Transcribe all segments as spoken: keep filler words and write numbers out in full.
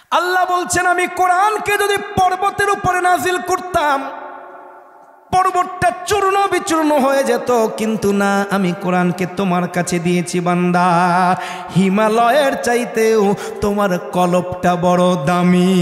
আল্লাহ বলছেন আমি কোরআনকে যদি পর্বতের উপরে নাজিল করতাম পর্বতটা চূর্ণ বিচূর্ণ হয়ে যেত, কিন্তু না, আমি কোরআনকে তোমার কাছে দিয়েছি বান্দা হিমালয়ের চাইতেও তোমার কলবটা বড় দামি।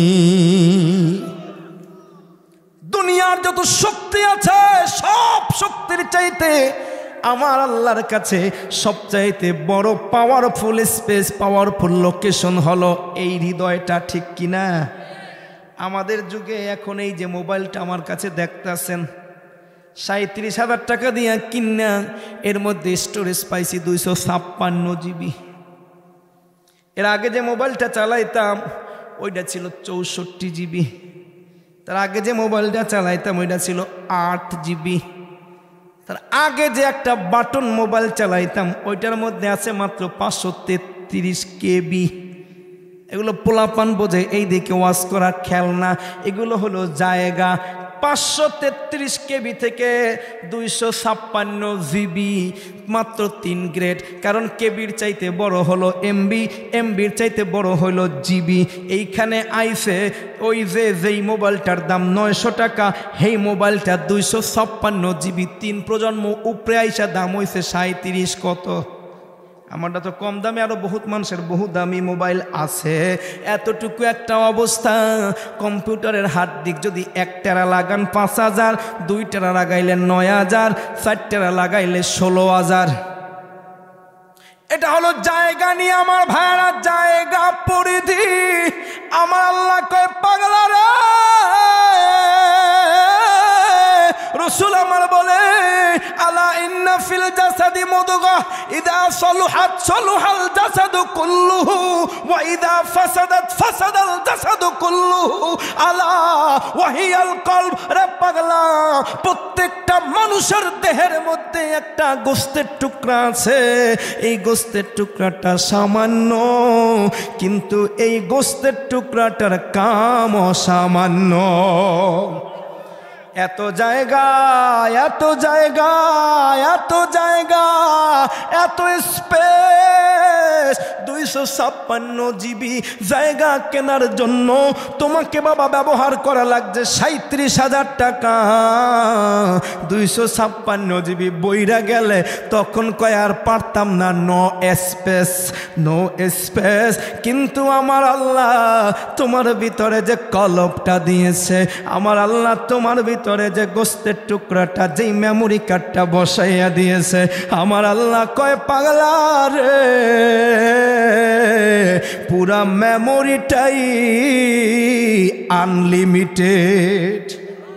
দুনিয়ার যত শক্তি আছে সব শক্তির চাইতে আমার আল্লাহর কাছে সবচাইতে বড় পাওয়ারফুল স্পেস, পাওয়ারফুল লোকেশন হলো এই হৃদয়টা, ঠিক কিনা? আমাদের যুগে এখন এই যে মোবাইলটা আমার কাছে দেখতেছেন, সাঁত্রিশ হাজার টাকা দিয়ে কিনা, এর মধ্যে স্টোরেজ পাইছি দুইশো ছাপ্পান্ন জিবি। এর আগে যে মোবাইলটা চালাইতাম ওইটা ছিল চৌষট্টি জিবি। তার আগে যে মোবাইলটা চালাইতাম ওইটা ছিল আট জিবি। তার আগে যে একটা বাটন মোবাইল চালাইতাম ওইটার মধ্যে আছে মাত্র পাঁচশো তেত্রিশ কেবি। এগুলো পোলাপান বোঝে, এই দিকে ওয়াজ করা খেলনা, এগুলো হলো জায়গা। পাঁচশো তেত্রিশ কেবি থেকে দুইশো ছাপ্পান্ন জিবি, মাত্র তিন গ্রেড। কারণ কেবির চাইতে বড় হলো এমবি, এমবির চাইতে বড় হলো জিবি। এইখানে আইসে ওই যে যেই মোবাইলটার দাম নয়শো টাকা, সেই মোবাইলটা দুইশো ছাপ্পান্ন জিবি, তিন প্রজন্ম উপরে আইসা দাম হয়েছে সাঁত্রিশ কত। আমারটা তো কম দামে, আরো বহুত মানুষের বহু দামি মোবাইল আছে। এতটুকু একটা অবস্থা, কম্পিউটারের হার্ড ডিস্ক যদি এক টেরা লাগান পাঁচ হাজার, দুই টেরা লাগাইলে নয় হাজার, চার টেরা লাগাইলে ষোলো হাজার। এটা হলো জায়গা নিয়ে আমার ভাইরা, জায়গা পরিধি। আমার আল্লাহ কয় পাগলা রে, রসুল আমার বলে আলা ইন্না ফিল জাসাদি মুদগা ইদা সলুহাত সলুহাল জাসাদু কুল্লুহু ওয়া ইদা ফাসাদাত ফাসাদাল জাসাদু কুল্লুহু আলা ওয়া হিয়াল কলব। রে পাগলা, প্রত্যেকটা মানুষের দেহের মধ্যে একটা গোশতের টুকরা আছে। এই গোশতের টুকরাটা সামান্য, কিন্তু এই গোশতের টুকরাটার কাম অসামান্য। এত জায়গা, এত জায়গা, এত জায়গা, এত স্পেস, দুইশো ছাপ্পান্ন জিবি জায়গা কেনার জন্য তোমাকে বাবা ব্যবহার করা লাগছে সাঁত্রিশ হাজার টাকা। দুইশো ছাপ্পান্ন জিবি বইরা গেলে তখন কয় আর পারতাম না, নো স্পেস, নো স্পেস। কিন্তু আমার আল্লাহ তোমার ভিতরে যে কলবটা দিয়েছে, আমার আল্লাহ তোমার ভিতরে যে গোস্তের টুকরাটা, যেই মেমোরি কার্ডটা বসাইয়া দিয়েছে, আমার আল্লাহ কয় পাগলা রে, পুরা মেমোরিটাই আনলিমিটেড।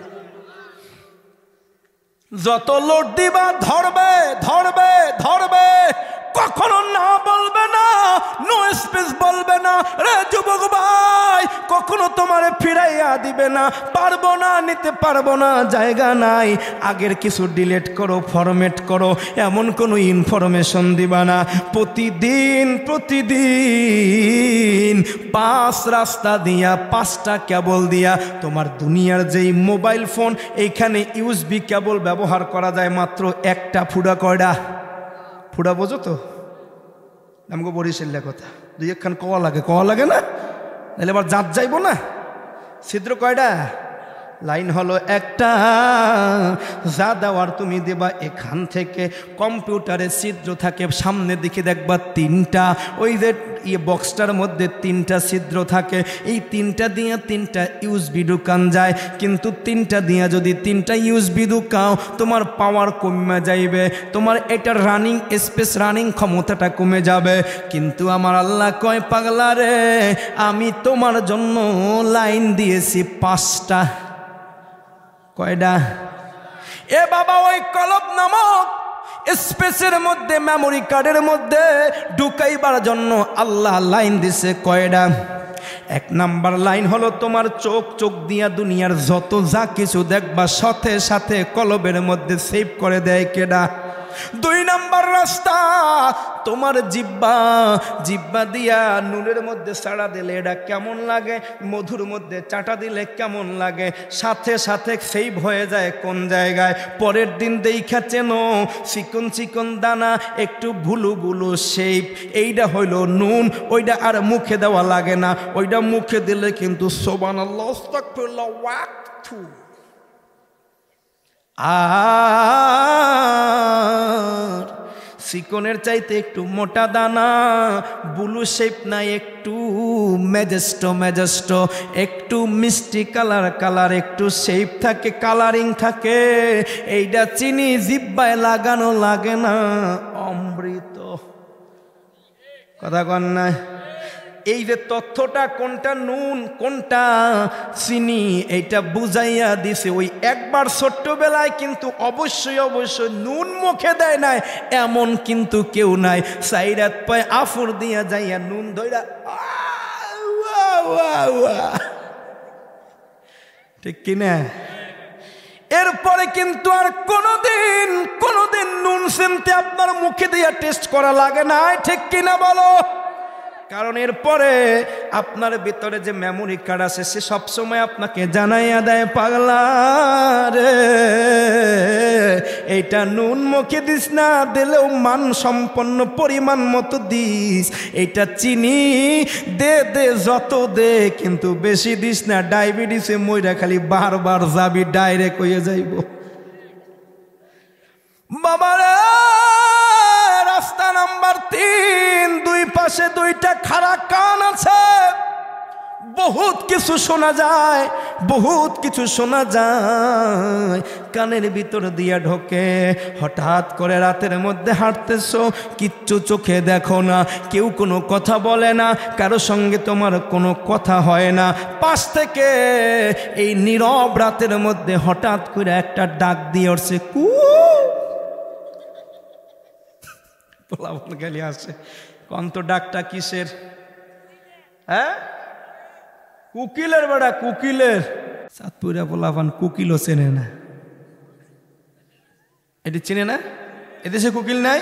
যত লোড দিবা ধরবে ধরবে ধরবে, কখনো না বলবে না, নো স্পেস বলবে না। রে যুবক ভাই, কখনো তোমারে ফিরাইয়া দিবে না, পারবো না, নিতে পারবো না, জায়গা নাই। আগের কিছু ডিলিট করো, ফরম্যাট করো, এমন কোনো ইনফরমেশন দিবা না। প্রতিদিন প্রতিদিন পাঁচ রাস্তা দিয়া, পাঁচটা কেবল দিয়া তোমার দুনিয়ার যেই মোবাইল ফোন, এইখানে ইউএসবি কেবল ব্যবহার করা যায় মাত্র একটা। ফুডা কয়টা? ফুডা বোঝো তো? আমাকে বরিশালের কথা, দুই একখান কওয়া লাগে, কওয়া লাগে না? তাহলে এবার জাত যাইব না। ছিদ্র কয়টা? লাইন হলো একটা। যা দেওয়ার তুমি দেবা এখান থেকে। কম্পিউটারে ছিদ্র থাকে সামনের দিকে দেখবা তিনটা, ওই যে ইয়ে বক্সটার মধ্যে তিনটা ছিদ্র থাকে। এই তিনটা দিয়ে তিনটা ইউএসবি ঢুকান যায়, কিন্তু তিনটা দিয়ে যদি তিনটা ইউএসবি ঢুকাও তোমার পাওয়ার কমে যাইবে, তোমার এটার রানিং স্পেস, রানিং ক্ষমতাটা কমে যাবে। কিন্তু আমার আল্লাহ কয় পাগলা রে, আমি তোমার জন্য লাইন দিয়েছি পাঁচটা। কয়টা? এ বাবা, ওই কলব নামক স্পেসের মধ্যে, মেমোরি কার্ডের মধ্যে ঢুকাইবার জন্য আল্লাহ লাইন দিছে কয়টা? এক নাম্বার লাইন হলো তোমার চোখ। চোখ দিয়া দুনিয়ার যত যা কিছু দেখবা সাথে সাথে কলবের মধ্যে সেভ করে দেয় কেডা? দুই নাম্বার রাস্তা, তোমার জিহ্বা জিহ্বা দিয়া নুনের মধ্যে চাটা দিলে এটা কেমন লাগে, মধুর মধ্যে চাটা দিলে কেমন লাগে, সাথে সাথে সেভ হয়ে যায় কোন জায়গায়। পরের দিন দেখা চেনো চিকন চিকন দানা, একটু ভুলু ভুলু শেপ, এইটা হইল নুন। ওইটা আর মুখে দেওয়া লাগে না, ওইটা মুখে দিলে কিন্তু সুবহানাল্লাহ আস্তাগফিরুল্লাহ ওয়াক্তু। আর চিকনের চাইতে একটু মোটা দানা, ব্লু শেপ নাই, একটু ম্যাজেস্টো ম্যাজেস্টো, একটু মিষ্টি কালার কালার, একটু শেপ থাকে, কালারিং থাকে, এইটা চিনি জিহ্বায় লাগানো লাগে না, অমৃত। কথা কন না? এই যে তথ্যটা কোনটা নুন কোনটা চিনি এইটা বুঝাইয়া দিছে ওই একবার ছোট্টবেলায়, কিন্তু অবশ্যই অবশ্যই নুন মুখে দেয় নাই এমন কিন্তু কেউ নাই। সাইরাত পায় আফর দিয়া যাইয়া নুন ধইরা, ঠিক কিনা? এরপরে কিন্তু আর কোনোদিন কোনোদিন নুন সেমতে আপনার মুখে দিয়া টেস্ট করা লাগে না, ঠিক কিনা বলো? কারণ এরপরে আপনার ভিতরে যে মেমোরি কার্ড আছে সে সবসময় আপনাকে জানাইয়া দেয়, পাগলা রে এইটা নুন মুখে দিস না, দিলেও মান সম্পন্ন পরিমাণ মতো দিস, এইটা চিনি দে দে যত দে, কিন্তু বেশি দিস না, ডায়াবেটিসে মইরা খালি বারবার যাবি, ডাইরেক্ট হয়ে যাইব। বাবারে রাস্তা নাম্বার তিন, দুই পাশে দুইটা খাড়া কান আছে, বহুত কিছু শোনা যায়, বহুত কিছু শোনা যায়, কানের ভিতর দিয়া ঢোকে। হঠাৎ করে রাতের মধ্যে হাঁটতেছো, কিচ্ছু চোখে দেখো না, কেউ কোনো কথা বলে না, কারো সঙ্গে তোমার কোনো কথা হয় না, পাশ থেকে এই নীরব রাতের মধ্যে হঠাৎ করে একটা ডাক দিয়ে উঠছে, কু পোলাবন গালি আসে, কন্ত ডাকটা কিসের? হ্যাঁ, কুকিলের বেড়া, কুকিলের। চাঁদপুরা পোলাপান কুকিলও চেনে না, এটি চেনে না? এদেশে কুকিল নাই?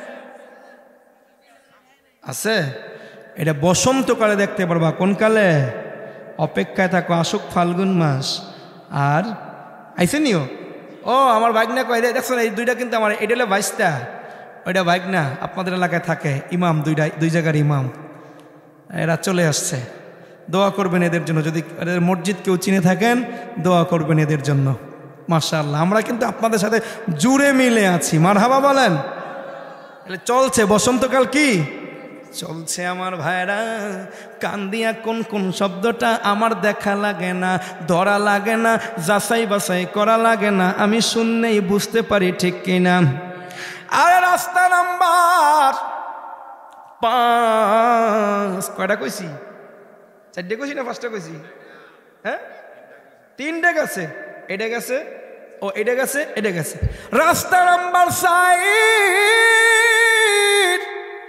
আছে? এটা বসন্তকালে দেখতে পারবা। কোন কালে? অপেক্ষায় থাকো, আসুক ফাল্গুন মাস। আর আইসে নিও, ও আমার ভাগনা কয়, দেখছো এই দুইটা কিন্তু আমার, এটা হলো বাইশটা, ওইটা ভাগনা আপনাদের এলাকায় থাকে, ইমাম, দুইটা দুই জায়গার ইমাম, এরা চলে আসছে। দোয়া করবেন এদের জন্য, যদি এদের মসজিদ কেউ চিনে থাকেন দোয়া করবেন এদের জন্য। মাশাআল্লাহ, আমরা কিন্তু আপনাদের সাথে জুড়ে মিলে আছি, মারহাবা বলেন। চলছে বসন্তকাল, কি চলছে আমার ভাইরা? কান দিয়া কোন কোন শব্দটা আমার দেখা লাগে না, ধরা লাগে না, যাচাই বাছাই করা লাগে না, আমি শুনলেই বুঝতে পারি, ঠিক কিনা? আরে রাস্তা নাম্বার পাঁচ, কয়টা কইছি? চারটে কইছি না পাঁচটা কইছি? হ্যাঁ, তিনটে গেছে, এটা গেছে, ও এটা গেছে, এটা গেছে। রাস্তা নাম্বার সাইড,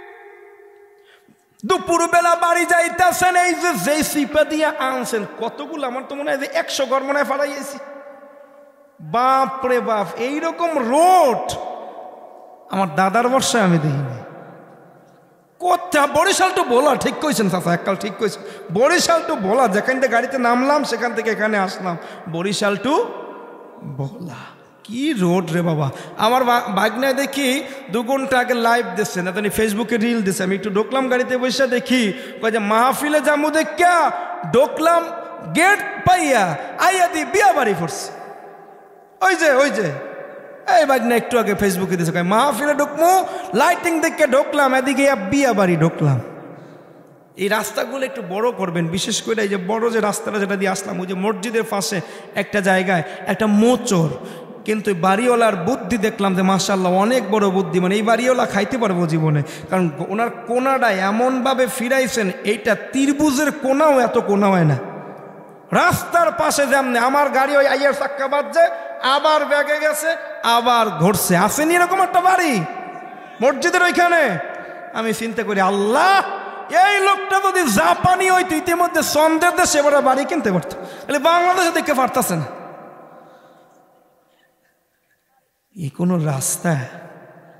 দুপুর বেলা বাড়ি যাইতেছেন, এই যে যেই সিপা দিয়ে আনছেন, কতগুলো, আমার তো মনে হয় যে একশো ঘর মনে হয় ফালাইয়েছি। বাপ রে বাপ, এইরকম রোড আমার দাদার বর্ষায় আমি দেখিনি। কোথা? বরিশাল টু ভোলা, ঠিক কইছেন চাচা, এককাল ঠিক কইছেন, বরিশাল টু ভোলা, যেখান থেকে গাড়িতে নামলাম সেখান থেকে এখানে আসলাম, বরিশাল টু ভোলা। কি রোড রে বাবা! আমার ভাগ্নায় দেখি দু ঘন্টা আগে লাইভ দিচ্ছে না, তাই ফেসবুকে রিল দিচ্ছে, আমি একটু ঢুকলাম গাড়িতে বসে, দেখি কয় যে মাহফিলে জামু দেখা ঢুকলাম, গেট পাইয়া আইয়া দি বিয়া বাড়ি পড়ছে। ওই যে ওই যে এই ভাগ্না একটু আগে ফেসবুকে দিচ্ছে, কয় মাহফিলে ঢুকমু, লাইটিং দেখে ঢুকলাম, এদিকে বিয়া বাড়ি ঢুকলাম। এই রাস্তাগুলো একটু বড় করবেন, বিশেষ করে এই যে বড় যে রাস্তাটা যেটা দিয়ে আসলাম, ওই যে মসজিদের পাশে একটা জায়গায় একটা মোচর, কিন্তু বাড়িওয়ালার বুদ্ধি দেখলাম যে মাশাআল্লাহ অনেক বড় বুদ্ধি, মানে এই বাড়িওয়ালা খাইতে পারবো জীবনে, কারণ ওনার কোনাটা এমনভাবে ফিরাইছেন, এইটা ত্রিভুজের কোনাও এত কোনা হয় না। রাস্তার পাশে যেমনি আমার গাড়ি ওই আইয়ার চাক্কা বাজছে, আবার ব্যাগে গেছে, আবার ঘুরছে, আসেনি এরকম একটা বাড়ি মসজিদের ওইখানে। আমি চিন্তা করি, আল্লাহ, এই লোকটা যদি জাপানি হইতো ইতিমধ্যে চন্দ্রের দেশে এবার বাড়ি কিনতে পারতো, তাহলে বাংলাদেশে দেখতে পারতেছে না। এই কোনো রাস্তা?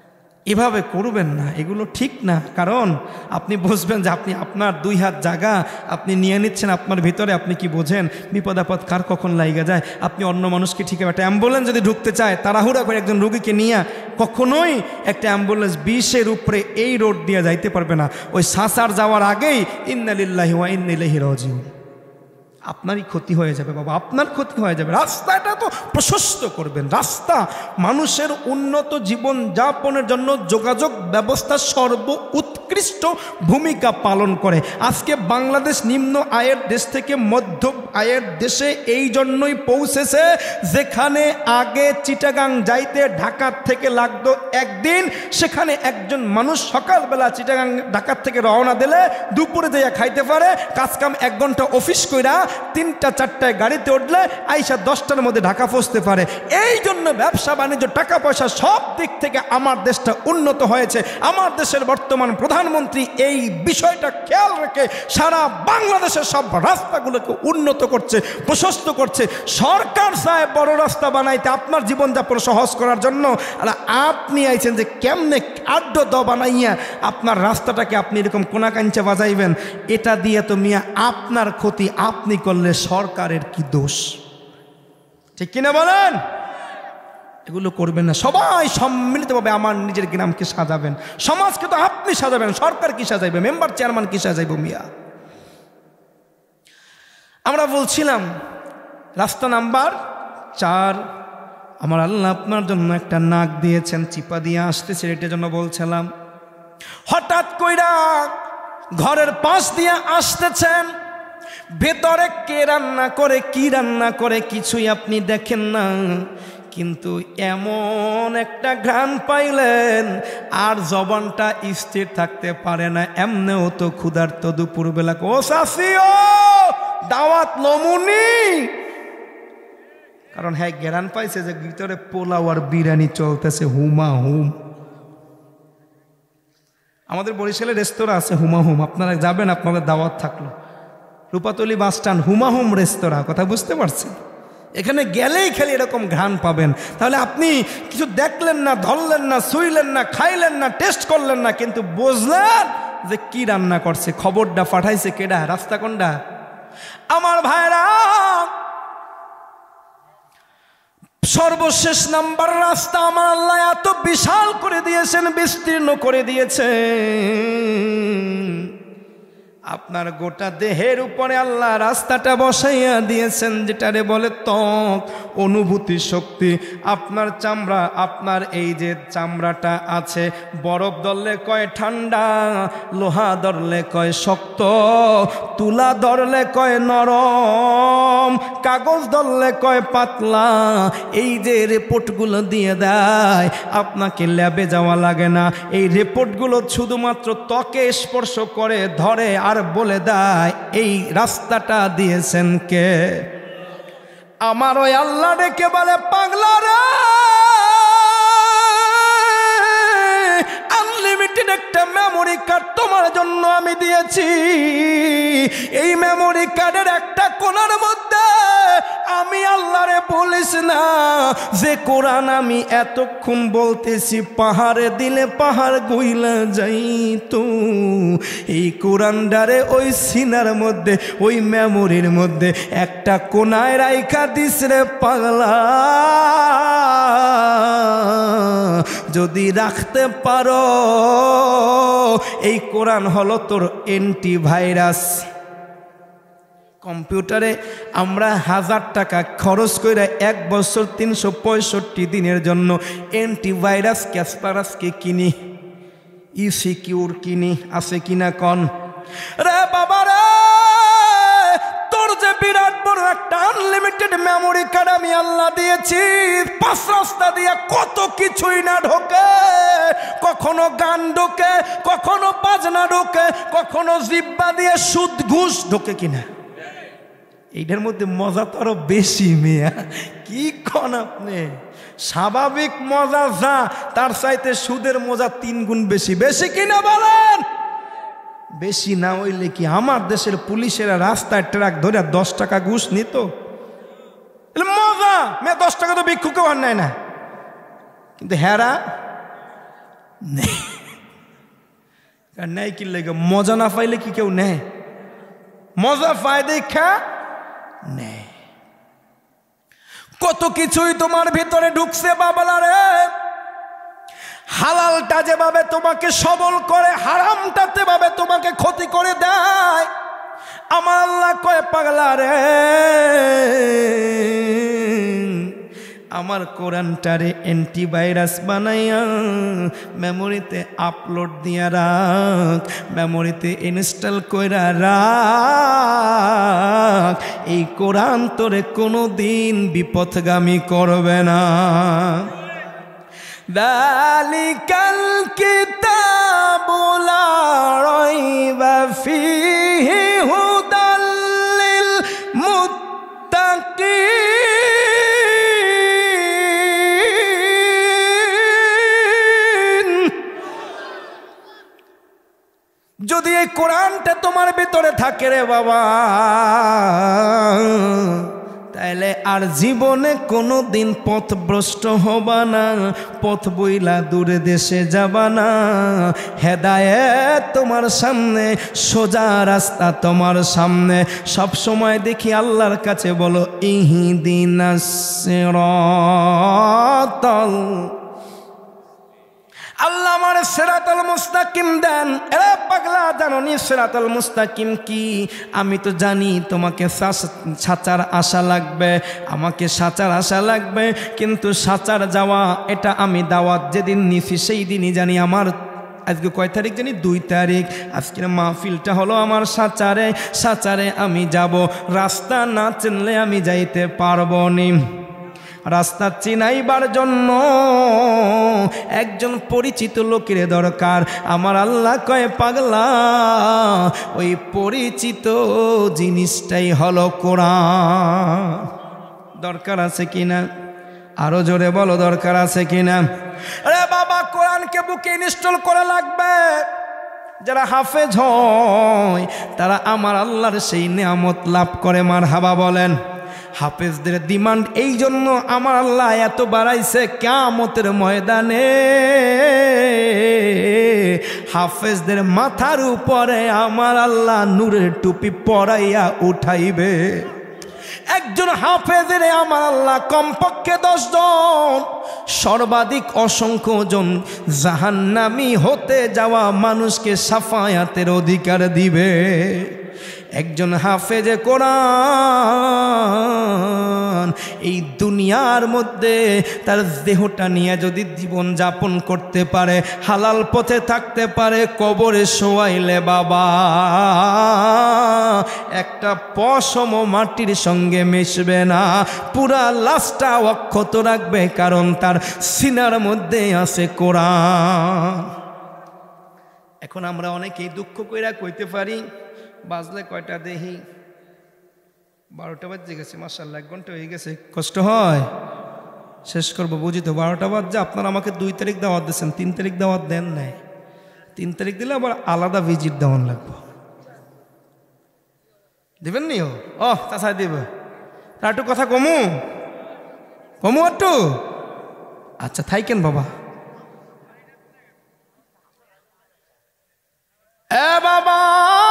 এভাবে করবেন না, এগুলো ঠিক না। কারণ আপনি বুঝবেন যে আপনি আপনার দুই হাত জায়গা আপনি নিয়ে নিচ্ছেন আপনার ভিতরে, আপনি কি বোঝেন বিপদ আপদ কার কখন লাইগা যায়। আপনি অন্য মানুষকে ঠিক একটা অ্যাম্বুলেন্স যদি ঢুকতে চায় তাড়াহুড়া করে একজন রোগীকে নিয়ে কখনোই একটা অ্যাম্বুলেন্স বিশের উপরে এই রোড দিয়ে যাইতে পারবে না। ওই সাসার যাওয়ার আগেই ইন্না লিল্লাহি ওয়া ইন্না ইলাইহি রাজিউন, আপনারই ক্ষতি হয়ে যাবে বাবা, আপনার ক্ষতি হয়ে যাবে। রাস্তাটা তো প্রশস্ত করবেন। রাস্তা মানুষের উন্নত জীবন যাপনের জন্য যোগাযোগ ব্যবস্থা সর্ব উৎকৃষ্ট ভূমিকা পালন করে। আজকে বাংলাদেশ নিম্ন আয়ের দেশ থেকে মধ্য আয়ের দেশে এই জন্যই পৌঁছেছে, যেখানে আগে চিটাগাং যাইতে ঢাকা থেকে লাগতো একদিন, সেখানে একজন মানুষ সকালবেলা চিটাগাং ঢাকার থেকে রওনা দিলে দুপুরে যাইয়া খাইতে পারে, কাজকাম এক ঘন্টা অফিস কইরা তিনটা চারটায় গাড়িতে উঠলে আইসা দশটার মধ্যে ঢাকা পৌঁছতে পারে। এই জন্য ব্যবসা বাণিজ্য টাকা পয়সা সব দিক থেকে আমার দেশটা উন্নত হয়েছে। আমার দেশের বর্তমান প্রধানমন্ত্রী এই বিষয়টা খেয়াল রেখে সারা বাংলাদেশের সব রাস্তাগুলোকে উন্নত করছে, প্রশস্ত করছে। সরকার চায় বড় রাস্তা বানাইতে আপনার জীবনযাপন সহজ করার জন্য, আর আপনি আইছেন যে কেমনে আড্ড দ বানাইয়া আপনার রাস্তাটাকে আপনি এরকম কোনা কাঞ্চা বাজাইবেন। এটা দিয়ে তো মিয়া আপনার ক্ষতি, আপনি করলে সরকারের কি দোষ? ঠিক কিনা বলেন? এগুলো করবেন না। সবাই সম্মিলিতভাবে আমার নিজের গ্রামকে সাজাবেন, সমাজকে তো আপনি সাজাবেন, সরকার কি সাজাইবে, মেম্বার চেয়ারম্যান কি সাজাইব মিয়া? আমরা বলছিলাম রাস্তা নাম্বার চার, আমার আল্লাহ আপনার জন্য একটা নাক দিয়েছেন, চিপা দিয়ে আসতেছে, এটার জন্য বলছিলাম। হঠাৎ কইরা ঘরের পাশ দিয়ে আসতেছেন, ভেতরে কে রান্না করে কি রান্না করে কিছুই আপনি দেখেন না, কিন্তু এমন একটা ঘ্রাণ পাইলেন আর জবানটা স্থির থাকতে পারে না। এমনেও তো ক্ষুধার্ত দুপুরবেলা, ও চাচিও দাওয়াত নমুনি, কারণ হ্যাঁ ঘ্রাণ পাইছে যে ভিতরে পোলাও আর বিরিয়ানি চলতেছে হুমা হুম। আমাদের বরিশালে রেস্তোরাঁ আছে হুমা হুম, আপনারা যাবেন, আপনাদের দাওয়াত থাকলো। রূপাতলি বাস স্ট্যান্ড হুমাহুম রেস্তোরাঁ, কথা বুঝতে পারছেন? এখানে গেলেই খালি এরকম ঘ্রাণ পাবেন। তাহলে আপনি কিছু দেখলেন না, ধরলেন না, শুইলেন না, খাইলেন না, টেস্ট করলেন না, কিন্তু বুঝলেন যে কি রান্না করছে, খবরটা পাঠাইছে কেডা, রাস্তা কোনটা? আমার ভাইরা, সর্বশেষ নাম্বার রাস্তা আমার আল্লাহ এত বিশাল করে দিয়েছেন, বিস্তীর্ণ করে দিয়েছেন, আপনার গোটা দেহের উপরে আল্লাহ রাস্তাটা বসাইয়া দিয়েছেন, যেটারে বলে ত্বক, অনুভূতি শক্তি। আপনার চামড়া, আপনার এই যে চামড়াটা আছে, বরফ ধরলে কয় ঠান্ডা, লোহা ধরলে কয় শক্ত, তুলা ধরলে কয় নরম, কাগজ ধরলে কয় পাতলা। এই যে রিপোর্টগুলো দিয়ে দেয়, আপনাকে ল্যাবে যাওয়া লাগে না। এই রিপোর্টগুলো শুধুমাত্র ত্বকে স্পর্শ করে, ধরে আর বলে দেয় এই রাস্তাটা দিয়েছেন কে? আমার ওই আল্লাহ ডেকে বলে, পাগলা রে, আনলিমিটেড একটা মেমোরি কার্ড তোমার জন্য আমি দিয়েছি। এই মেমোরি কার্ডের একটা কোণার মধ্যে আমি আল্লাহরে বলিস না যে কোরআন আমি এতক্ষণ বলতেছি, পাহাড়ে দিলে পাহাড় গইলা যাইতো। এই কোরআনটারে ওই সিনার মধ্যে, ওই মেমোরির মধ্যে একটা কোনায় রাইখা দিস রে পাগলা। যদি রাখতে পারো, এই কোরআন হলো তোর অ্যান্টিভাইরাস। কম্পিউটারে আমরা হাজার টাকা খরচ করে এক বছর তিনশো পঁয়ষট্টি দিনের জন্য অ্যান্টিভাইরাস ক্যাসপারাসকে কিনি, ই সিকিউর কিনি, আছে কিনা কন? রে বাবা রে, তোর যে বিরাট বড় একটা আনলিমিটেড মেমোরি কার্ড আমি আল্লাহ দিয়েছি, পাঁচ রাস্তা দিয়ে কত কিছুই না ঢোকে। কখনো গান ঢোকে, কখনো বাজনা ঢোকে, কখনো জিব্বা দিয়ে সুদ ঘুষ ঢোকে কিনা? এইটার মধ্যে মজা তো আরো বেশি মিয়া, কি কন আপনি? স্বাভাবিক মজা যা, তার চাইতে সুদের মজা তিন গুণ বেশি। বেশি কিনা বলেন? বেশি না হইলে কি আমার দেশের পুলিশেরা রাস্তায় ট্রাক ধরে দশ টাকা ঘুষ নিত? মজা মেয়ে, দশ টাকা তো ভিক্ষুকেও আর নেয় না। কিন্তু হেরা নেয় কি লেগে? মজা না পাইলে কি কেউ নেয়? মজা পায় দেখা নেয়। কত কিছুই তোমার ভিতরে ঢুকছে বাবালা রে। হালালটা যেভাবে তোমাকে সবল করে, হারামটা যেভাবে তোমাকে ক্ষতি করে দেয়। আমার আল্লাহ কয় পাগলা রে, আমার কোরআনটারে অ্যান্টিভাইরাস বানাইয়া মেমোরিতে আপলোড দিয়া রাখ, মেমোরিতে ইনস্টল কইরা রাখ। এই কোরআন তোরে কোনো দিন বিপথগামী করবে না। দালিকাল কিতাবু লা রাইবা ফীহি হুদাল লিল মুত্তাকিন। যদি এই কোরআনটা তোমার ভিতরে থাকে রে বাবা, তাইলে আর জীবনে কোনো দিন পথভ্রষ্ট হবা না, পথ বইলা দূরে দেশে যাবা না। হেদায়েত তোমার সামনে, সোজা রাস্তা তোমার সামনে। সব সময় দেখি আল্লাহর কাছে বলো ইহদিনাস সিরাতাল, আল্লাহ আমার সিরাতাল মুস্তাকিম দেন। এরে পাগলা, জানো নি সিরাতাল মুস্তাকিম কি? আমি তো জানি তোমাকে সাচার আশা লাগবে, আমাকে সাচার আশা লাগবে, কিন্তু সাচার যাওয়া এটা আমি দাওয়াত যেদিন নিছি সেই দিনই জানি আমার। আজকে কয় তারিখ জানি? দুই তারিখ। আজকের মাহফিলটা হলো আমার সাচারে। সাচারে আমি যাব, রাস্তা না চিনলে আমি যাইতে পারবো নি। রাস্তা চিনাইবার জন্য একজন পরিচিত লোকের দরকার। আমার আল্লাহ কয় পাগলা, ওই পরিচিত জিনিসটাই হলো কোরআন। দরকার আছে কিনা? আরো জোরে বলো, দরকার আছে কিনা? আরে বাবা, কোরআনকে বুকে ইনস্টল করা লাগবে। যারা হাফেজ হয় তারা আমার আল্লাহর সেই নিয়ামত লাভ করে। মারহাবা বলেন। হাফেজদের ডিমান্ড এই জন্য আমার আল্লাহ এত বাড়াইছে, কিয়ামতের ময়দানে হাফেজদের মাথার উপরে আমার আল্লাহ নূরের টুপি পরাইয়া উঠাইবে। একজন হাফেজের আমার আল্লাহ কমপক্ষে দশ জন, সর্বাধিক অসংখ্য জন জাহান্নামী হতে যাওয়া মানুষকে সাফায়াতের অধিকার দিবে। একজন হাফেজে কোরআন এই দুনিয়ার মধ্যে তার দেহটা নিয়ে যদি জীবন যাপন করতে পারে, হালাল পথে থাকতে পারে, কবরে শোয়াইলে বাবা একটা পশম মাটির সঙ্গে মিশবে না, পুরা লাশটা অক্ষত রাখবে, কারণ তার সিনার মধ্যে আছে কোরআন। এখন আমরা অনেকেই দুঃখ কইরা কইতে পারি, বাজলে কয়টা দেখি? বারোটা বাজে গেছে, মাশাআল্লাহ এক ঘন্টা হয়ে গেছে। কষ্ট হয়? শেষ করবো বুঝি তো। বারোটা বাজে, আপনারা আমাকে দুই তারিখ দাওয়াত দিয়েছেন, তিন তারিখ দাওয়াত দেন নাই। তিন তারিখ দিলে আবার আলাদা ভিজিট দেওয়ান লাগবো। দিবেন নি? ও তাছাড়া দিব। তার একটু কথা কমু কমু একটু। আচ্ছা থাইকেন বাবা। এ বাবা,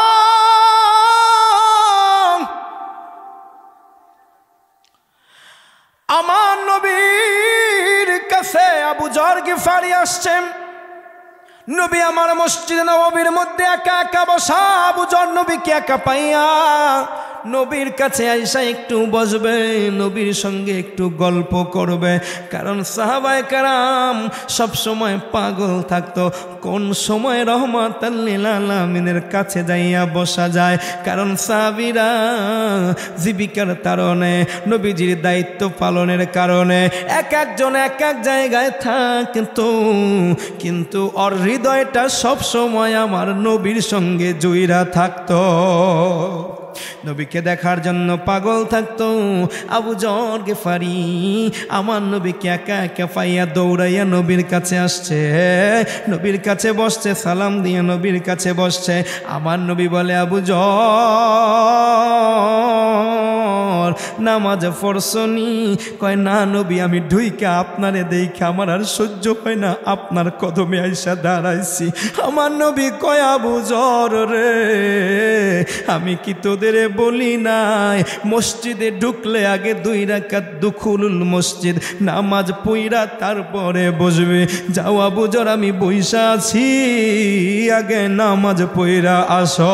আমার নবীর কাছে আবু যর গিফারি আসছেন। নবী আমার মসজিদে নববীর মধ্যে একা একা বসা। আবু যর নবীকে একা পাইয়া নবীর কাছে আইসা একটু বসবে, নবীর সঙ্গে একটু গল্প করবে। কারণ সাহাবায়ে কেরাম সব সময় পাগল থাকতো কোন সময় রহমাতাল লিল আলামিনের কাছে যাইয়া বসা যায়। কারণ সাহাবীরা জীবিকার কারণে, নবীজির দায়িত্ব পালনের কারণে এক একজন এক এক জায়গায় থাকতো, কিন্তু ওর হৃদয়টা সব সময় আমার নবীর সঙ্গে জুইরা থাকতো। নবীকে দেখার জন্য পাগল থাকতো। আবু যর গিফারি আমার নবীকে একা একা পাইয়া দৌড়াইয়া নবীর কাছে আসছে, নবীর কাছে বসছে, সালাম দিয়ে নবীর কাছে বসছে। আমার নবী বলে, আবু যর নামাজ পড়ছনি? কয় না নবী, আমি ঢুইকা আপনারে দেখে আমার আর সহ্য হয় না, আপনার কদমে আইসা দাঁড়াইছি। আমার নবী কয় আবু যর রে, আমি কি তোদের বলি নাই মসজিদে ঢুকলে আগে দুই রাকাত দুখুলুল মসজিদ নামাজ পইরা তারপরে বসবে? যাও আবু যর, আমি বইসা আছি, আগে নামাজ পইরা আসো।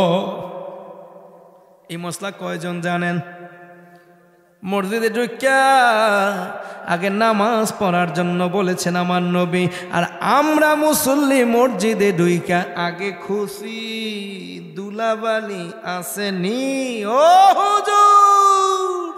এই মশলা কয়জন জানেন? মসজিদে ঢুকা আগে নামাজ পড়ার জন্য বলেছেন আমার নবী, আর আমরা মুসল্লি মসজিদে ঢুকা আগে খুশি দুলাবালি আসেনি ও হুজুর।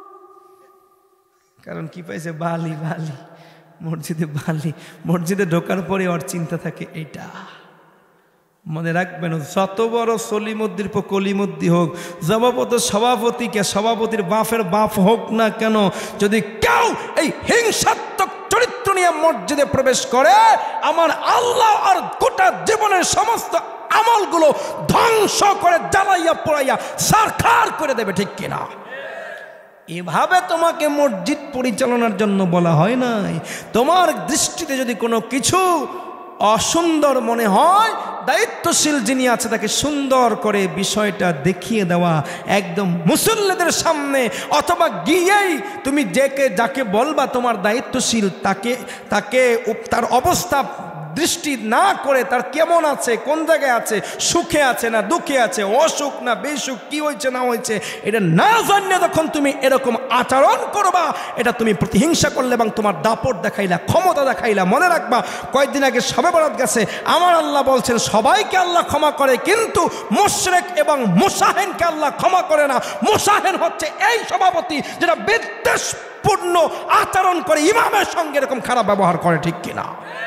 কারণ কি পাইছে? বালি বালি মসজিদে বালি। মসজিদে ঢোকার পরে ওর চিন্তা থাকে এইটা। মনে রাখবেন, যত বড় সলিমুদ্দির পর কলিমুদ্দি হোক, সভাপতি সভাপতিকে সভাপতির বাপের বাপ হোক না কেন, যদি কেউ এই হিংসাত্মক চরিত্র নিয়ে মসজিদে প্রবেশ করে, আমার আল্লাহ আর গোটা জীবনের সমস্ত আমলগুলো ধ্বংস করে জ্বালাইয়া পোড়াইয়া সারখার করে দেবে, ঠিক কিনা? এভাবে তোমাকে মসজিদ পরিচালনার জন্য বলা হয় নাই। তোমার দৃষ্টিতে যদি কোনো কিছু অসুন্দর মনে হয়, দায়িত্বশীল যিনি আছে তাকে সুন্দর করে বিষয়টা দেখিয়ে দেওয়া, একদম মুসল্লিদের সামনে, অথবা গিয়েই তুমি যেকে যাকে বলবা তোমার দায়িত্বশীল, তাকে তাকে তার অবস্থা দৃষ্টি না করে তার কেমন আছে, কোন জায়গায় আছে, সুখে আছে না দুঃখে আছে, অসুখ না বেসুখ, কি হয়েছে না হয়েছে, এটা না জানিয়ে যখন তুমি এরকম আচরণ করবা, এটা তুমি প্রতিহিংসা করলে এবং তোমার দাপট দেখাইলা, ক্ষমতা দেখাইলা। মনে রাখবা, কয়েকদিন আগে শবে বরাত গেছে, আমার আল্লাহ বলছেন সবাইকে আল্লাহ ক্ষমা করে, কিন্তু মুশরিক এবং মুসাহেনকে আল্লাহ ক্ষমা করে না। মুসাহেন হচ্ছে এই সভাপতি যেটা বিদ্বেষপূর্ণ আচরণ করে, ইমামের সঙ্গে এরকম খারাপ ব্যবহার করে, ঠিক কিনা?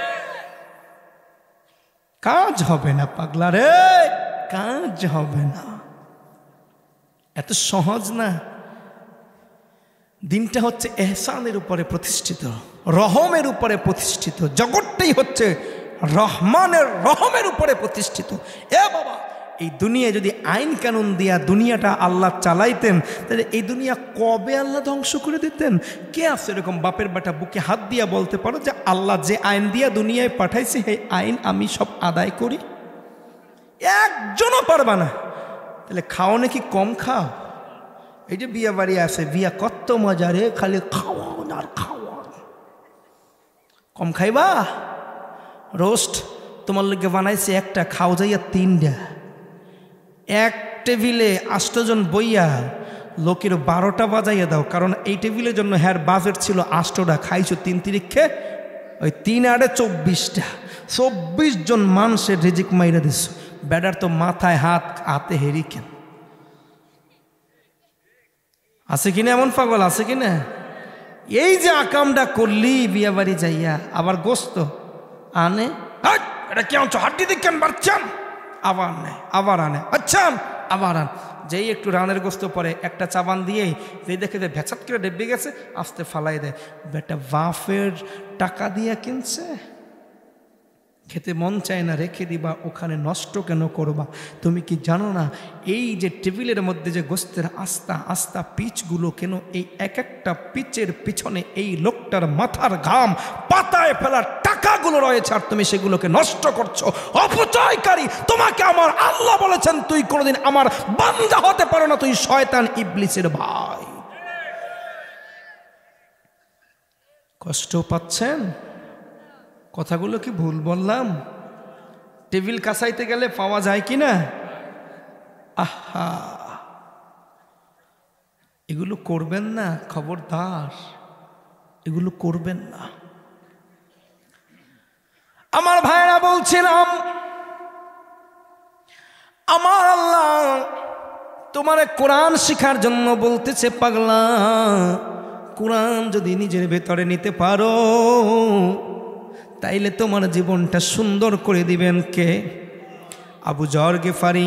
কাজ হবে না পাগলা রে, কাজ হবে না। এত সহজ না। দিনটা হচ্ছে এহসানের উপরে প্রতিষ্ঠিত, রহমের উপরে প্রতিষ্ঠিত। জগৎটাই হচ্ছে রহমানের রহমের উপরে প্রতিষ্ঠিত। এ বাবা, এই দুনিয়া যদি আইন কানুন দিয়া দুনিয়াটা আল্লাহ চালাইতেন, তাহলে এই দুনিয়া কবে আল্লাহ ধ্বংস করে দিতেন? কে আছে এরকম বাপের বেটা বুকে হাত দিয়া বলতে পারো যে আল্লাহ যে আইন দিয়া দুনিয়ায় পাঠাইছে সেই আইন আমি সব আদায় করি? একজনও পারবা না। তাহলে খাও নাকি কম খাও? এই যে বিয়া বাড়ি আছে, বিয়া কত মজা রে, খালি খাওয়ান আর খাওয়ান। কম খাইবা? রোস্ট তোমার লোকে বানাইছে একটা, খাও যাইয়া তিনটা। এক টেবিলে আষ্টজন বইয়া লোকের বারোটা বাজাইয়া দাও, কারণ এই টেবিলের জন্য হ্যার বাজেট ছিল আষ্টটা, খাইছো তিন তিরিক্ষে, ওই তিন আড়ে চব্বিশটা, চব্বিশ জন মানুষের রিজিক মাইরা দিস। বেডার তো মাথায় হাত, হাতে হেরিকেন আছে কিনা? এমন পাগল আছে কিনা? এই যে আকামটা করলি বিয়া বাড়ি যাইয়া, আবার গোস্ত আনে, এটা কেমন হাড্ডি দেখেন বাচ্চান, আবার নেয়, আবার আনে, আচ্ছা আবার আন। যেই একটু রানের গোস্ত পরে একটা চাবান দিয়েই যেই দেখে যে ভেচাত করে ডেবে গেছে, আস্তে ফালাই দেয়। বেটা বাফের টাকা দিয়ে কিনছে, খেতে মন চায় না, রেখে দিবা, ওখানে নষ্ট কেন করবা? তুমি কি জানো না এই যে টেবিলের মধ্যে যে গোস্তের আস্তা আস্তা পিচগুলো, কেন এই এক একটা পিচের পিছনে এই লোকটার মাথার ঘাম পাতায় ফেলার টাকাগুলো রয়েছে, আর তুমি সেগুলোকে নষ্ট করছো। অপচয়কারী, তোমাকে আমার আল্লাহ বলেছেন তুই কোনোদিন আমার বান্দা হতে পারো না, তুই শয়তান ইবলিসের ভাই। কষ্ট পাচ্ছেন? কথাগুলো কি ভুল বললাম? টেবিল কাছাইতে গেলে পাওয়া যায় কি না? আহা, এগুলো করবেন না, খবরদার, এগুলো করবেন না। আমার ভাইরা বলছিলাম, আমার আল্লাহ তোমারে কোরআন শিখার জন্য বলতেছে, পাগলা, কোরআন যদি নিজের ভেতরে নিতে পারো তাইলে তোমার জীবনটা সুন্দর করে দিবেন কে? আবু যর গেফারি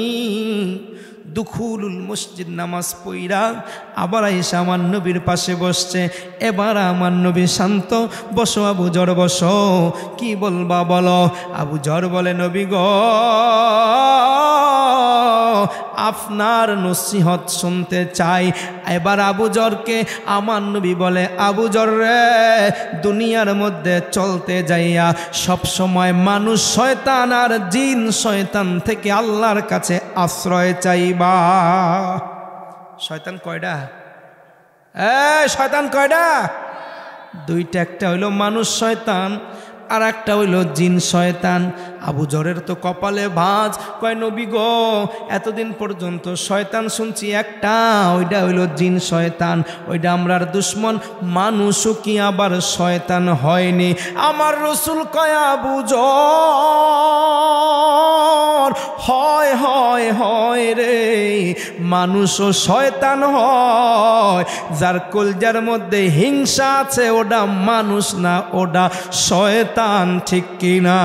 দুখুলুল মসজিদ নামাজ পইরা আবার এসে আমার নবীর পাশে বসছে। এবার আমার নবী শান্ত, বসো আবু যর বসো, কি বলবা বলো। আবু যর বলে, নবী গো, আপনার নসিহত শুনতে চাই। এবার আবু যরকে আমার নবী বলে, আবু যর রে, দুনিয়ার মধ্যে চলতে যাইয়া সব সময় মানুষ শয়তান আর জিন শয়তান থেকে আল্লাহর কাছে আশ্রয় চাইবা। শয়তান কয়টা? এ শয়তান কয়টা? দুইটা, একটা হইল মানুষ শয়তান আর একটা হইল জিন শয়তান। আবু যরের তো কপালে ভাঁজ, কয় নবী গো, এতদিন পর্যন্ত শয়তান শুনছি একটা, ওইটা হইল জিন শয়তান, ওইটা আমরার দুশ্মন। মানুষও কি আবার শয়তান হয়নি? আমার রসুল কয় আবু যর, হয় হয় হয় রে, মানুষও শয়তান হয়। যার কলজার মধ্যে হিংসা আছে ওটা মানুষ না, ওটা শয়তান, ঠিক কিনা?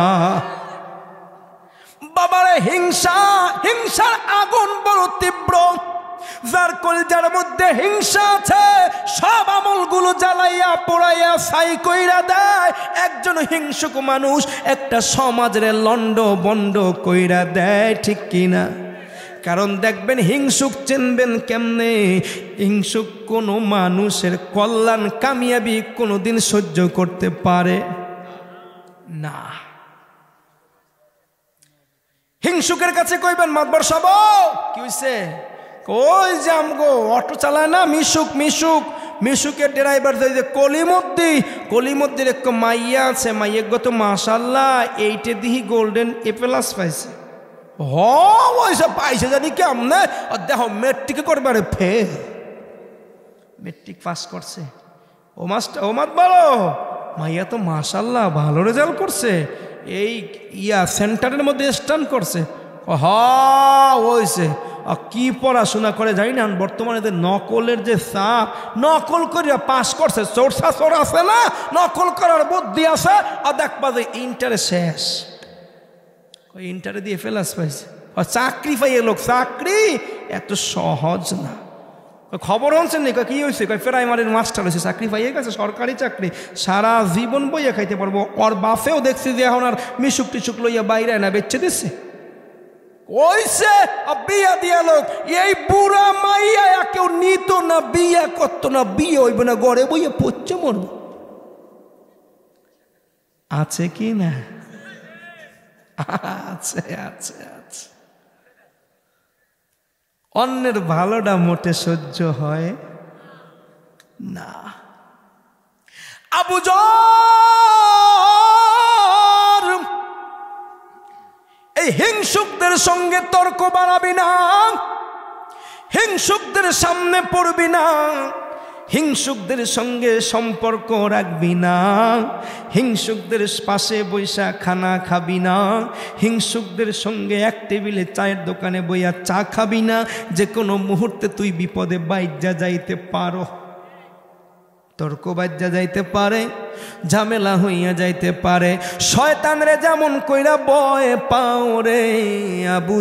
বাবারে, হিংসা, হিংসার আগুন বড় তীব্র। যার কলজার মধ্যে হিংসা আছে সব আমলগুলো জ্বালাইয়া পোড়াইয়া ছাই কইরা দেয়। একজন হিংসুক মানুষ একটা সমাজের লন্ড বন্ড কইরা দেয়, ঠিক কিনা? কারণ দেখবেন হিংসুক চিনবেন কেমনে? হিংসুক কোনো মানুষের কল্যাণ কামিয়াবি কোনোদিন সহ্য করতে পারে না। হিংসুকের কাছে কইবেন, মাতবার সব কি হইছে? কই যে আমগো অটো চালায় না মিশুক, মিশুক মিশুকের ড্রাইভার যে কলিমদ্দি, কলিমদ্দির এক মাইয়া আছে, মাইয়া গত মাশাল্লাহ এইটে দিহি গোল্ডেন এ প্লাস পাইছে। হইসে পাইছে জানি কেমনে? দেখো মেট্রিকে করবে ফেল, মেট্রিক পাস করছে। ও মাস্টার, ও মাত বলো, মাইয়া তো মাশাল্লাহ ভালো রেজাল্ট করছে, এই ইয়া সেন্টারের মধ্যে স্ট্যান্ড করছে। হইছে কি পড়াশোনা করে জানি না, বর্তমানে যে নকলের যে চাপ, নকল করিয়া পাস করছে, চোরসা চোর আছে না, নকল করার বুদ্ধি আছে, আর দেখবা যে ইন্টারে শেষ, ইন্টারে দিয়ে ফেলাস পাইছে। চাকরি পাইয়ে লোক, চাকরি এত সহজ না। খবর হচ্ছেন নি? কি হয়েছে? প্রাইমারির মাস্টার হয়েছে, চাকরি পাইয়ে গেছে, সরকারি চাকরি, সারা জীবন বইয়া খাইতে পারবো। ওর বাপেও দেখছি যে এখন আর মিশুক টিশুক লইয়া বাইরে না বেচে দিচ্ছে। কইছে বিয়া দিয়া লোক, এই বুড়া মাইয়া কেউ নিত না, বিয়া করতো না, বিয়ে হইবে না, গড়ে বইয়া পচ্ছে মরব। আছে কি না? আছে আছে আছে। অন্যের ভালোটা মোটে সহ্য হয় না। আবু যর, এই হিংসুকদের সঙ্গে তর্ক বাড়াবি না, হিংসুকদের সামনে পড়বি না, হিংসুকদের সঙ্গে সম্পর্ক রাখবি না, হিংসুকদের পাশে বৈশা খানা খাবি না, হিংসুকদের সঙ্গে এক টেবিলে চায়ের দোকানে বইয়া চা খাবি না। যে কোনো মুহূর্তে তুই বিপদে বাইজ্জা যাইতে পারো, তর্ক বাজ্জা যাইতে পারে, ঝামেলা হইয়া যাইতে পারে। শয়তানরে যেমন কইরা বয় পাও রে আবু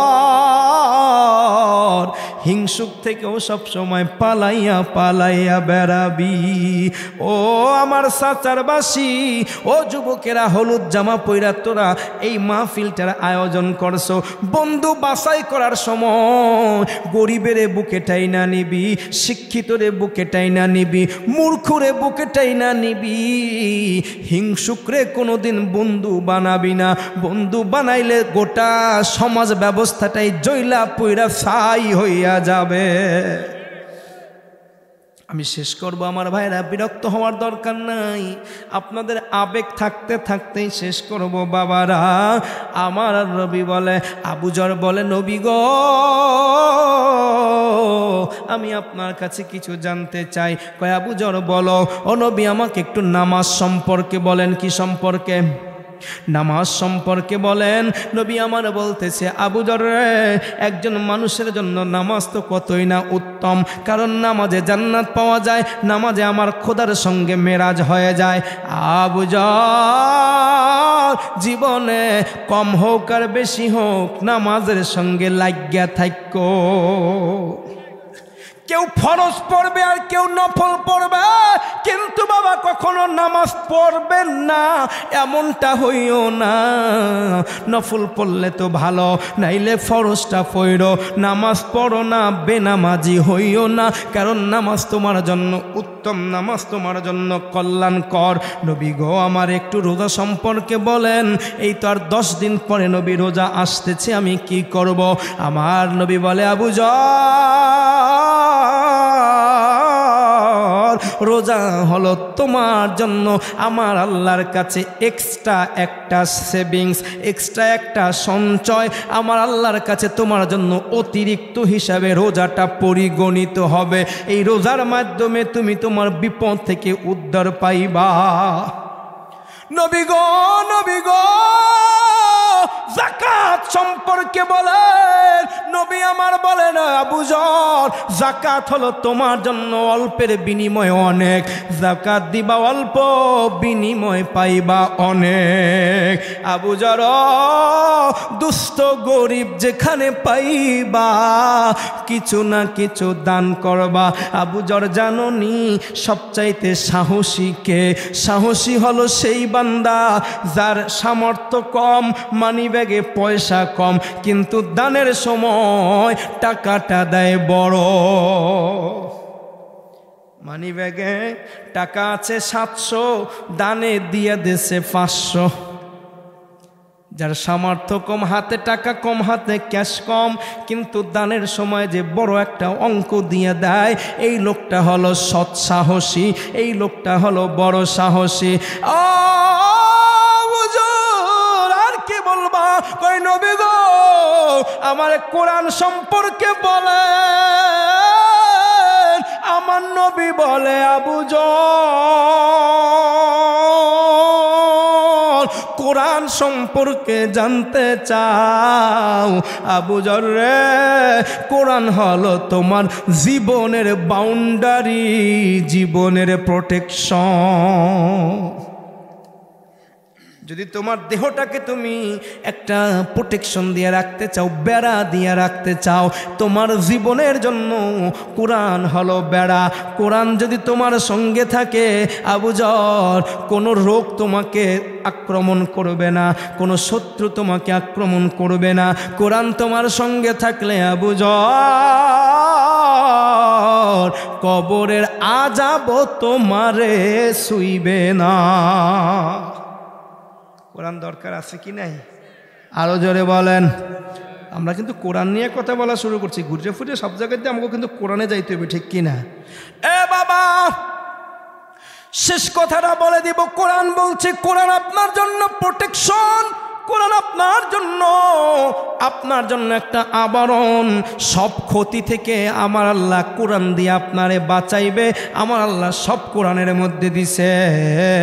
যর, হিংসুক থেকেও সব সময় পালাইয়া পালাইয়া বেড়াবি। ও আমার চাচার বাসি, ও যুবকেরা, হলুদ জামা পইরা তোরা এই মাহফিলটার আয়োজন করছো, বন্ধু বাছাই করার সময় গরিবেরে বুকে টাইনা নিবি, শিক্ষিতরে বুকে টাইনা নিবি, মূর্খরে বুকে টাইনা নিবি, হিংসুকরে কোনোদিন বন্ধু বানাবি না। বন্ধু বানাইলে গোটা সমাজ ব্যবস্থাটাই জৈলা পইরা ছাই হইয়া যাবে। আমি শেষ করব আমার ভাইরা, বিরক্ত হওয়ার দরকার নাই, আপনাদের আবেগ থাকতে থাকতেই শেষ করব বাবারা। আমার নবী বলে, আবু যর বলে, নবী গো আমি আপনার কাছে কিছু জানতে চাই। কয় আবু যর বলো। ও নবী আমাকে একটু নামাজ সম্পর্কে বলেন। কি সম্পর্কে? নামাজ সম্পর্কে বলেন। নবী আমার বলতেছে, আবু যর একজন মানুষের জন্য নামাজ তো কতই না উত্তম, কারণ নামাজে জান্নাত পাওয়া যায়, নামাজে আমার খোদার সঙ্গে মেরাজ হয়ে যায়। আবু যর জীবনে কম হোক আর বেশি হোক নামাজের সঙ্গে লাগিয়া থাকো। কেউ কেউ ফরজ পড়বে আর কেউ নফল পড়বে, কিন্তু বাবা কখনো নামাজ পড়বেন না এমনটা হইও না। নফল পড়লে তো ভালো, নাইলে ফরজটা পড়ো, নামাজ পড়ো না, বেনামাজি হইও না, কারণ নামাজ তোমার জন্য উত্তম, নামাজ তোমার জন্য কল্যাণকর। নবী গো আমার একটু রোজা সম্পর্কে বলেন, এই তো আর দশ দিন পরে নবী রোজা আসতেছে, আমি কি করব? আমার নবী বলে, আবু যর, রোজা হলো তোমার জন্য আমার আল্লাহর কাছে এক্সট্রা একটা সেভিংস, এক্সট্রা একটা সঞ্চয়, আমার আল্লাহর কাছে তোমার জন্য অতিরিক্ত হিসাবে রোজাটা পরিগণিত হবে। এই রোজার মাধ্যমে তুমি তোমার বিপদ থেকে উদ্ধার পাইবা। নবী গো, নবী গো যাকাত সম্পর্কে বলেন, নবী আমার বলেন, আবু যর যাকাত হলো তোমার জন্য অল্পের বিনিময়ে অনেক, যাকাত দিবা অল্প, বিনিময় পাইবা অনেক। আবু যর দুস্থ গরিব যেখানে পাইবা কিছু না কিছু দান করবা। আবু যর জানোনি সবচাইতে সাহসী কে? সাহসী হলো সেই বান্দা যার সামর্থ্য কম, মানি ব্যাগে পয়সা কম, কিন্তু দানের সময় টাকাটা দেয় বড়। মানি ব্যাগে টাকা আছে সাতশো, দানে দিয়ে দেশে পাঁচশো। যার সামর্থ্য কম, হাতে টাকা কম, হাতে ক্যাশ কম, কিন্তু দানের সময় যে বড় একটা অঙ্ক দিয়ে দেয়, এই লোকটা হলো সৎ সাহসী, এই লোকটা হলো বড় সাহসী। আর কি বলবা? কই নবী গো আমার কোরআন সম্পর্কে বলে। আমার নবী বলে, আবু যর কোরআন সম্পর্কে জানতে চাও? আবু যর রে, কোরআন হলো তোমার জীবনের বাউন্ডারি, জীবনের প্রোটেকশন। যদি তোমার দেহটাকে তুমি একটা প্রোটেকশন দিয়ে রাখতে চাও, বেড়া দিয়ে রাখতে চাও, তোমার জীবনের জন্য কোরআন হলো বেড়া। কোরআন যদি তোমার সঙ্গে থাকে আবু যর, কোনো রোগ তোমাকে আক্রমণ করবে না, কোনো শত্রু তোমাকে আক্রমণ করবে না। কোরআন তোমার সঙ্গে থাকলে আবু যর, কবরের আযাব তোমারে ছুঁইবে না। কোরআন দরকার আছে কি নাই? আরো জোরে বলেন। আমরা কিন্তু কোরআন নিয়ে কথা বলা শুরু করছি, ঘুরে ফুটে সব জায়গাতে আমাকে কিন্তু কোরআনে যাইতে হবে, ঠিক কি না? এ বাবা, শেষ কথাটা বলে দিব। কোরআন বলছে, কোরআন আপনার জন্য প্রোটেকশন, কোরআন আপনার জন্য আপনার জন্য একটা আবরণ। সব ক্ষতি থেকে আমার আল্লাহ কোরআন দিয়ে আপনারে বাঁচাইবে, আমার আল্লাহ সব কোরআনের মধ্যে দিছে।